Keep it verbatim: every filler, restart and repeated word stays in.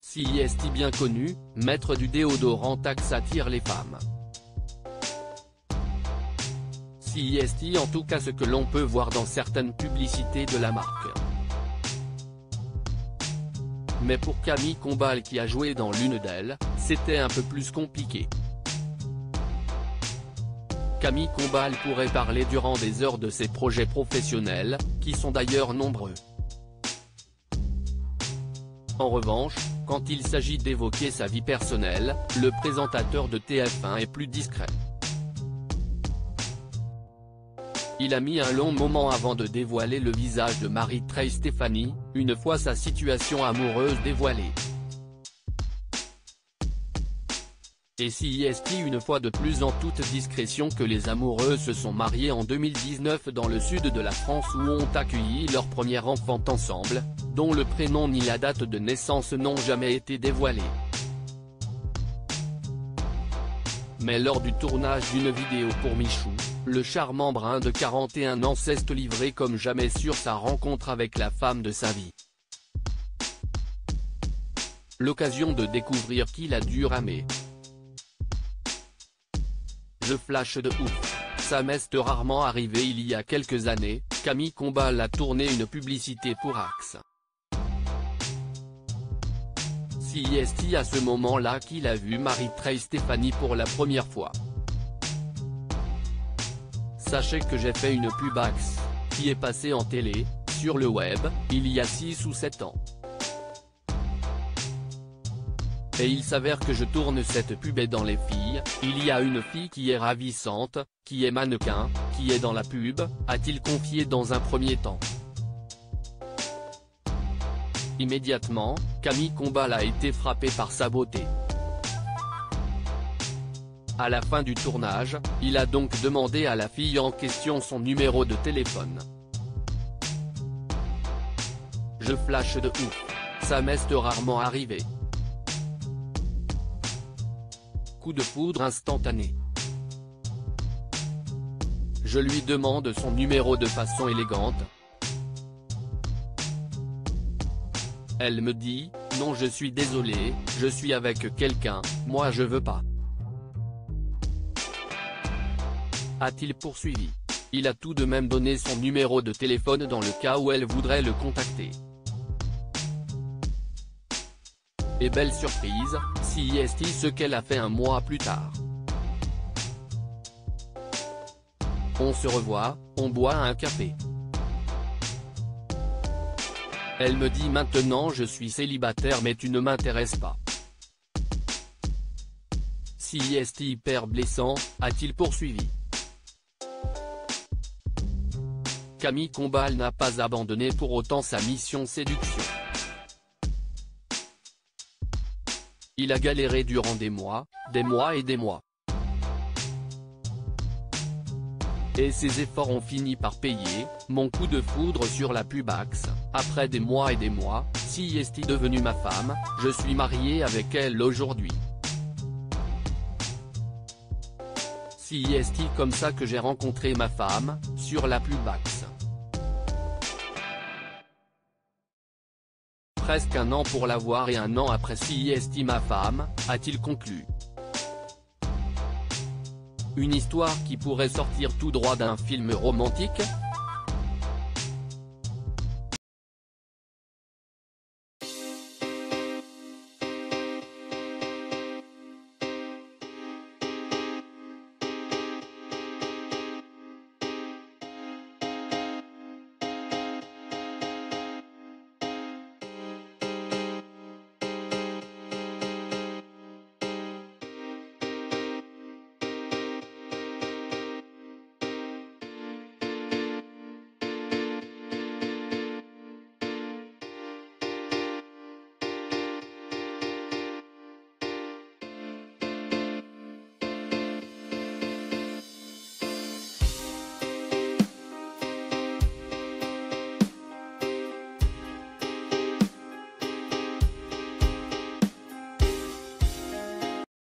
C I S T bien connu, maître du déodorant Axe attire les femmes. C I S T en tout cas ce que l'on peut voir dans certaines publicités de la marque. Mais pour Camille Combal qui a joué dans l'une d'elles, c'était un peu plus compliqué. Camille Combal pourrait parler durant des heures de ses projets professionnels, qui sont d'ailleurs nombreux. En revanche, quand il s'agit d'évoquer sa vie personnelle, le présentateur de T F un est plus discret. Il a mis un long moment avant de dévoiler le visage de Marie-Trey Stéphanie, une fois sa situation amoureuse dévoilée. Et C I S T une fois de plus en toute discrétion que les amoureux se sont mariés en deux mille dix-neuf dans le sud de la France où ont accueilli leur premier enfant ensemble, dont le prénom ni la date de naissance n'ont jamais été dévoilés. Mais lors du tournage d'une vidéo pour Michou, le charmant brun de quarante et un ans s'est livré comme jamais sur sa rencontre avec la femme de sa vie. L'occasion de découvrir qu'il a dû ramer. Je flash de ouf. Ça m'est rarement arrivé il y a quelques années, Camille Combal a tourné une publicité pour Axe. C I S T à ce moment-là qu'il a vu Marie-Trey Stéphanie pour la première fois. Sachez que j'ai fait une pub Axe, qui est passée en télé, sur le web, il y a six ou sept ans. Et il s'avère que je tourne cette pub et dans les filles, il y a une fille qui est ravissante, qui est mannequin, qui est dans la pub, a-t-il confié dans un premier temps. Immédiatement, Camille Combal a été frappé par sa beauté. À la fin du tournage, il a donc demandé à la fille en question son numéro de téléphone. Je flash de ouf. Ça m'est rarement arrivé. Coup de foudre instantané. Je lui demande son numéro de façon élégante. Elle me dit, non je suis désolé, je suis avec quelqu'un, moi je veux pas. A-t-il poursuivi. Il a tout de même donné son numéro de téléphone dans le cas où elle voudrait le contacter. Et belle surprise, C I S T ce qu'elle a fait un mois plus tard. On se revoit, on boit un café. Elle me dit maintenant je suis célibataire mais tu ne m'intéresses pas. C I S T hyper blessant, a-t-il poursuivi. Camille Combal n'a pas abandonné pour autant sa mission séduction. Il a galéré durant des mois, des mois et des mois. Et ses efforts ont fini par payer, mon coup de foudre sur la pub Axe, après des mois et des mois, C I S T devenue ma femme, je suis marié avec elle aujourd'hui. C I S T comme ça que j'ai rencontré ma femme, sur la pub Axe. Presque un an pour la voir et un an après C I S T ma femme, a-t-il conclu. Une histoire qui pourrait sortir tout droit d'un film romantique.